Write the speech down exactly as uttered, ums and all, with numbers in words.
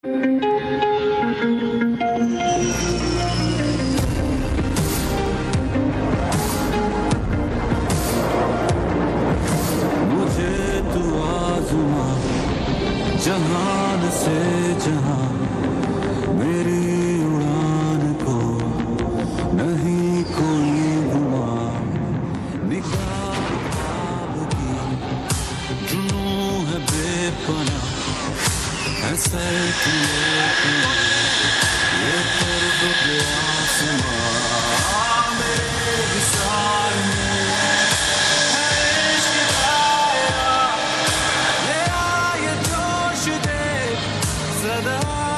मुझे तू आज़मा जहान से जहां, मेरी उड़ान को नहीं कोई गुमा। निगाह ख्वाब की जुनूं है बेपनाह, है सर किए ये कर्ब पे आसमां। मेरे विसार में है इश्क दायरा, मेरा ये जोश दे सदा।